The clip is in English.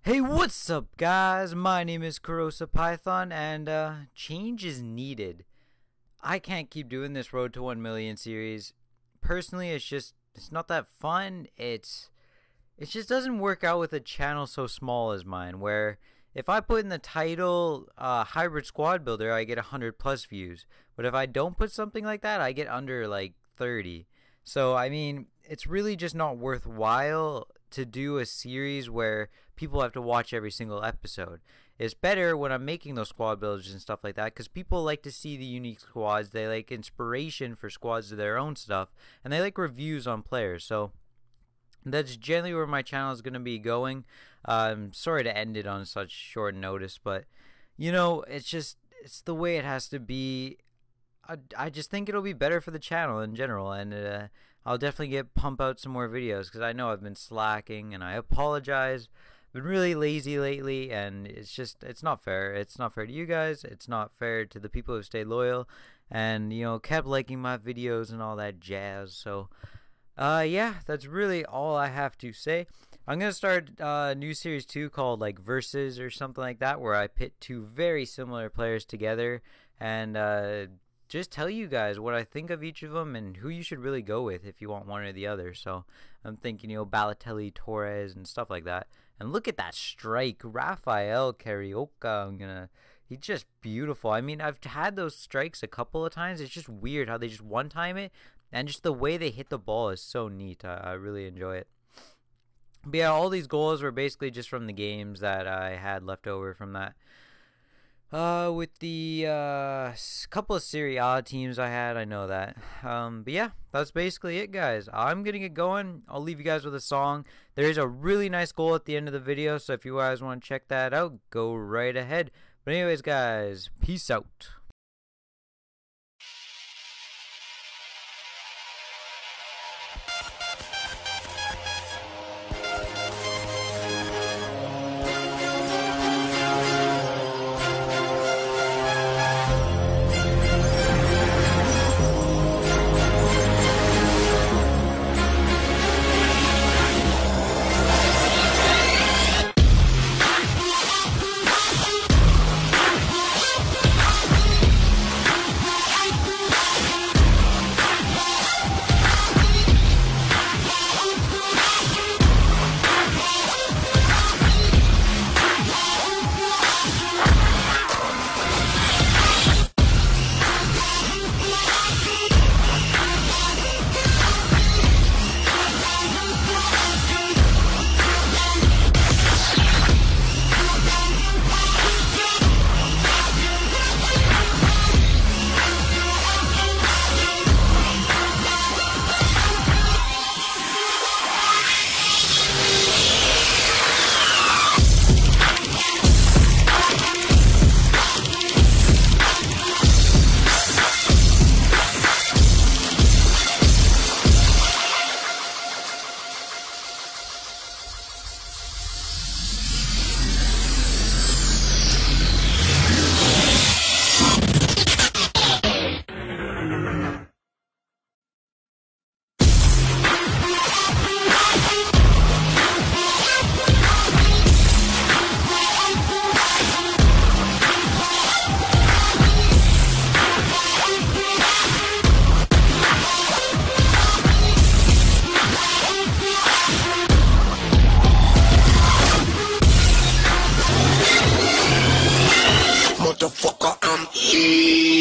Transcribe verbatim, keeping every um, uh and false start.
Hey, what's up, guys? My name is Corrosa Python, and uh, change is needed. I can't keep doing this Road to one million series. Personally, it's just it's not that fun. It's it just doesn't work out with a channel so small as mine, where if I put in the title uh, Hybrid Squad Builder, I get one hundred plus views. But if I don't put something like that, I get under like thirty. So, I mean, it's really just not worthwhile to do a series where people have to watch every single episode. It's better when I'm making those squad builders and stuff like that, because people like to see the unique squads. They like inspiration for squads of their own stuff, and they like reviews on players. So that's generally where my channel is going to be going. I'm sorry to end it on such short notice, but you know, it's just it's the way it has to be. I, I just think it'll be better for the channel in general, and uh, I'll definitely get pump out some more videos, because I know I've been slacking, and I apologize. Been really lazy lately, and it's just it's not fair. It's not fair to you guys. It's not fair to the people who stayed loyal and, you know, kept liking my videos and all that jazz. So uh yeah, that's really all I have to say. I'm gonna start uh, a new series too, called like Versus or something like that, where I pit two very similar players together and uh just tell you guys what I think of each of them and who you should really go with if you want one or the other. So I'm thinking, you know, Balotelli, Torres, and stuff like that. And look at that strike, Rafael Carioca. I'm gonna, he's just beautiful. I mean, I've had those strikes a couple of times. It's just weird how they just one time it, and just the way they hit the ball is so neat. I, I really enjoy it. But yeah, all these goals were basically just from the games that I had left over from that. Uh, with the uh, couple of Serie A teams I had, I know that. Um, but yeah, that's basically it, guys. I'm gonna get going. I'll leave you guys with a song. There is a really nice goal at the end of the video, so if you guys want to check that out, go right ahead. But anyways, guys, peace out. Motherfucker, I'm E.